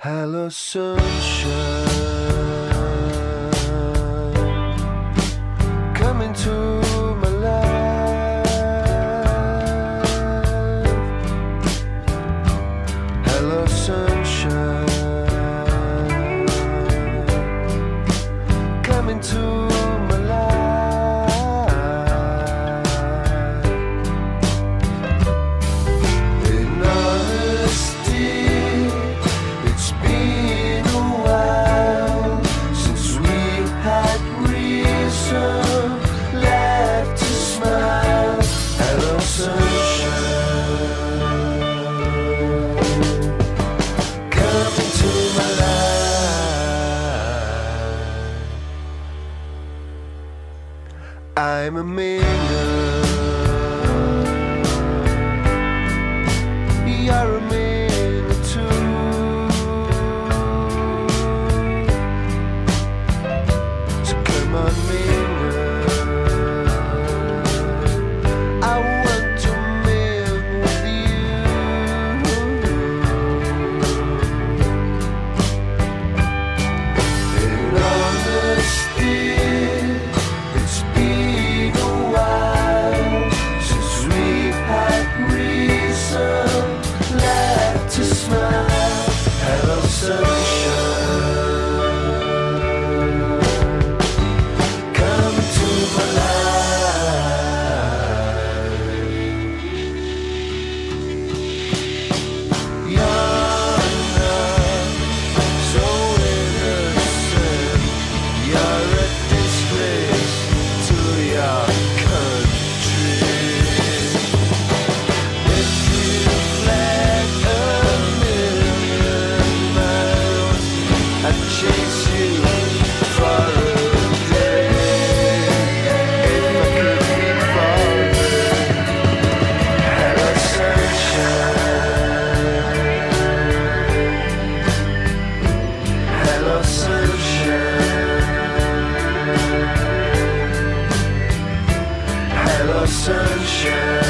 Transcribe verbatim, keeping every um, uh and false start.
Hello, sunshine, come into my life. Hello, sunshine, come into my life. In honesty, it's been a while since we had reason left to smile. Hello, sunshine, come into my life. I'm a miner, you're a miner too. So come on, miner, I want to mine with you. In honesty, it's been a while since we had reason left to smile. Hello, sunshine, come to my life. You're not so innocent, you're a disgrace to your country. If you fled a million miles, I'd chase you for a day. If I could be bothered. Hello, sunshine, hello, sunshine, hello, sunshine.